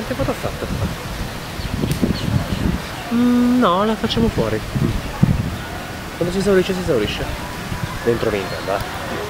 Quante foto ha fatto? No, la facciamo fuori. Quando si esaurisce, si esaurisce. Dentro l'intendo,